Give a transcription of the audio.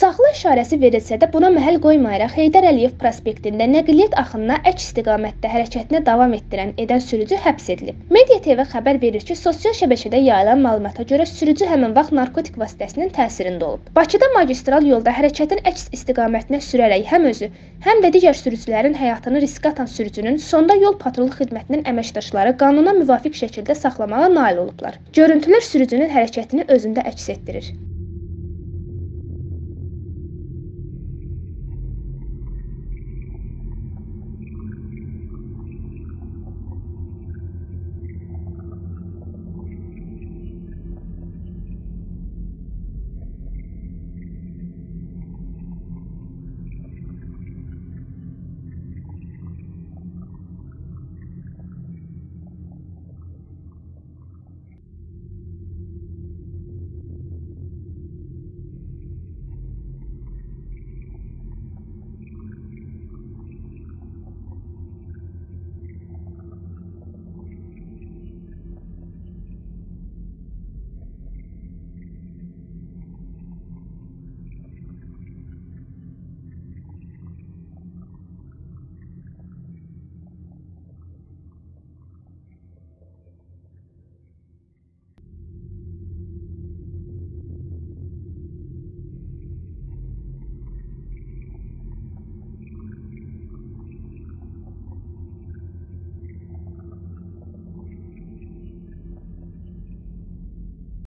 Daxila işarəsi verilsə də buna məhəl qoymayaraq Heydər Əliyev prospektində nəqliyyat axınına əks istiqamətdə hərəkətinə davam edən sürücü həbs edilib. Media TV xəbər verir ki, sosial şəbəkədə yayılan məlumata görə sürücü həmin vaxt narkotik vasitəsinin təsirində olub. Bakıda magistral yolda hərəkətin əks istiqamətinə sürərək həm özü, həm də digər sürücülərin həyatını riskə atan sürücünün sonda yol patrul xidmətinin əməkdaşları qanuna müvafiq şəkildə saxlamağa nail olublar. Görüntülər sürücünün hərəkətini özündə əks etdirir.